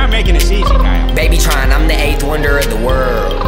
Start making this easy, Kyle. Baby trying, I'm the 8th wonder of the world.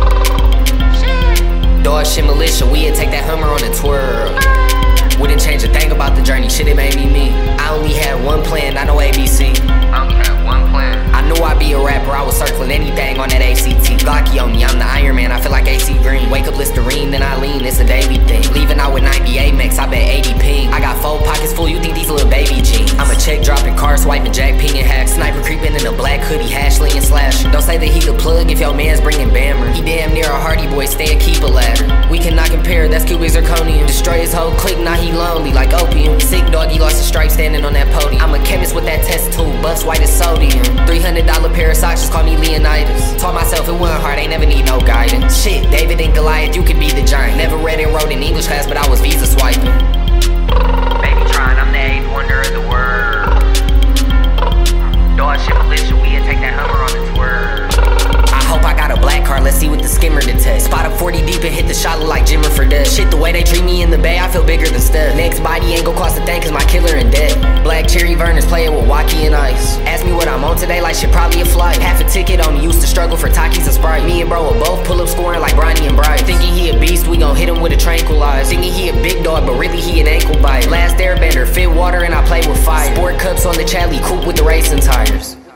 Dog shit militia, we'd take that Hummer on a twirl. Wouldn't change a thing about the journey, shit, it made me me. I only had one plan, I know ABC. I only had one plan. I knew I'd be a rapper, I was circling anything on that ACT. Glocky on me, I'm the Iron Man, I feel like AC Green. Wake up Listerine, then I lean, it's a daily thing. Leaving out with 98 Max, I bet 80 ping. I got 4 pockets full, you think these little baby jeans. I'm a check dropping, car swiping, jack pinging hack. Sniper creeping in a black hoodie, hashling and slashing. Don't say that he the plug if your man's bringing Bammer. He damn near a Hardy Boy, stay a keep a ladder. We cannot compare, that's cubic zirconium. Destroy his whole clique, now he lonely like opium. Sick dog, he lost a stripe standing on that podium. I'm a chemist with that test tube, buffs white as sodium. $300 pair of socks, just call me Leonidas. Taught myself it wasn't hard, ain't never need no guidance. Shit, David and Goliath, you could be the giant. Never read and wrote in English class, but I was visa swiping. Baby trying, I'm the 8th wonder of the world. Dog shit militia, we'd take that Hummer on the twirl. I hope I got a black card, let's see what the skimmer detects. Spot up 40 deep and hit the shot, look like Jimmer for death. Shit, the way they treat me in the bay, I feel bigger than Steph. Next body ain't gon' cost a thing, cause my killer in debt. Black cherry Verners playing with Waukee and ice. Ask me what I'm on today, like shit probably a flight. Half a ticket on me, used to struggle for Takis and Sprite. Me and bro will both pull up scoring like Bronny and Bryce. Thinking he a beast, we gon' hit him with a tranquilizer. Thinking he a big dog, but really he an ankle bite. Last airbender, fit water and I play with fire. Sport cups on the Chadley coupe with the racing tires.